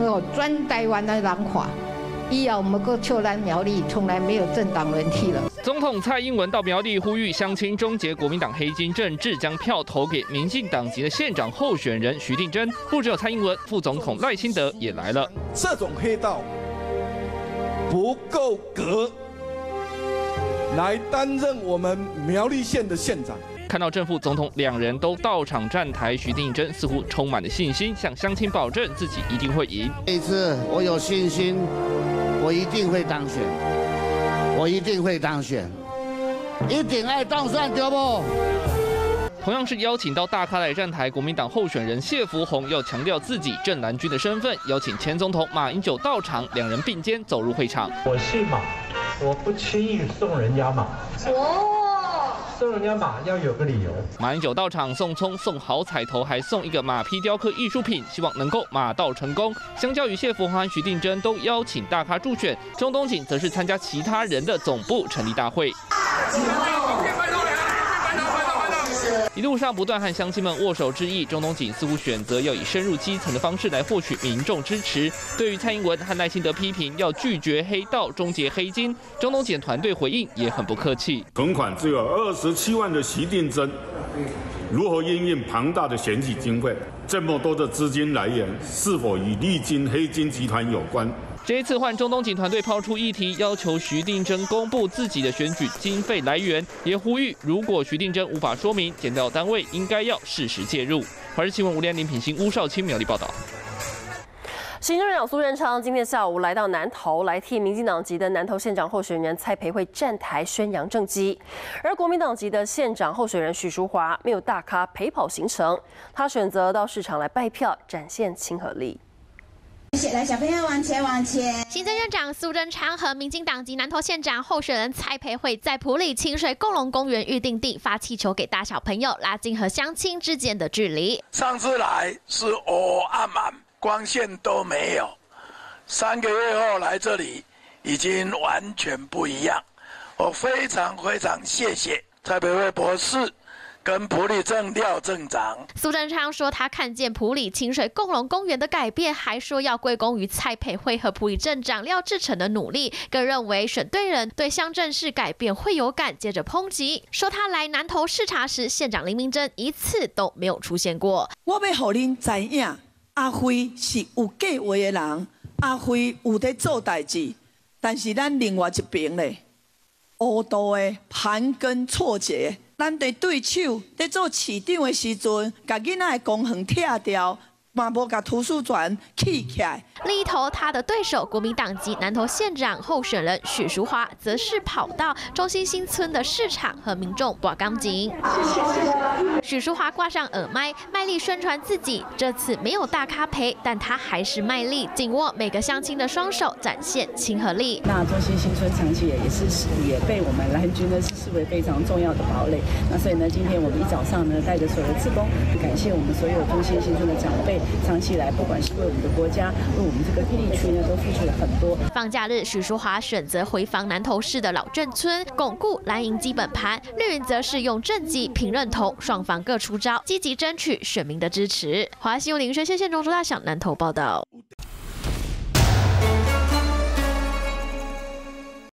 哦专台湾的人看。 以后我们个秀兰苗栗从来没有政党轮替了。 总统蔡英文到苗栗呼吁乡亲终结国民党黑金政治，将票投给民进党籍的县长候选人徐定琛。不只有蔡英文，副总统赖清德也来了。 这种黑道不够格来担任我们苗栗县的县长。 看到正副总统两人都到场站台，徐定琛似乎充满了信心，向乡亲保证自己一定会赢。 这一次我有信心，我一定会当选，我一定会当选，一定爱当选，对不？ 同样是邀请到大咖来站台，国民党候选人谢福弘要强调自己正蓝军的身份，邀请前总统马英九到场，两人并肩走入会场。 我姓马，我不轻易送人家马。送人家马要有个理由。 马英九到场送葱、送好彩头，还送一个马匹雕刻艺术品，希望能够马到成功。相较于谢福弘和徐定琛都邀请大咖助选，钟东锦则是参加其他人的总部成立大会。 一路上不断和乡亲们握手致意，钟东锦似乎选择要以深入基层的方式来获取民众支持。对于蔡英文和赖清德批评要拒绝黑道、终结黑金，钟东锦团队回应也很不客气。 存款只有27万的徐定琛，如何因应庞大的选举经费？这么多的资金来源，是否与历经黑金集团有关？ 这一次换钟东锦团队抛出议题，要求徐定琛公布自己的选举经费来源，也呼吁如果徐定琛无法说明，检调单位应该要适时介入。华视新闻吴连林品新、吴少清苗栗报道。 行政院长苏贞昌今天下午来到南投，来替民进党籍的南投县长候选人蔡培慧站台宣扬政绩，而国民党籍的县长候选人许淑华没有大咖陪跑行程，他选择到市场来拜票，展现亲和力。 来，小朋友往前往前。 行政院长苏贞昌和民进党籍南投县长候选人蔡培慧在埔里清水共荣公园预定地发气球给大小朋友，拉近和乡亲之间的距离。 上次来是暗满，光线都没有。3个月后来这里，已经完全不一样。我非常谢谢蔡培慧博士。 跟埔里镇廖镇长， 苏贞昌说，他看见埔里清水共荣公园的改变，还说要归功于蔡培慧和埔里镇长廖志成的努力，更认为选对人，对乡镇市改变会有感。接着抨击说，他来南投视察时，县长林明珍一次都没有出现过。 我要让您知影，阿辉是有计划的人，阿辉有在做代志，但是咱另外一边咧，误导的盘根错节。 咱对手在做市长的时阵，把囡仔的公园拆掉，嘛无把图书馆起起来。 另一头，他的对手国民党籍南投县长候选人许淑华，则是跑到中心新村的市场和民众拔钢筋。许淑华挂上耳麦，卖力宣传自己。这次没有大咖陪，但他还是卖力紧握每个乡亲的双手，展现亲和力。 那中心新村长期也被我们蓝军呢是视为非常重要的堡垒。那所以呢，今天我们一早上呢，带着所有的志工，感谢我们所有中心新村的长辈，长期以来不管是为我们的国家，为我们这个地区呢，都付出了很多。 放假日，许淑华选择回访南投市的老镇村，巩固蓝营基本盘；绿营则是用政绩平认同，双方各出招，积极争取选民的支持。华新闻林轩县中周大小南投报道。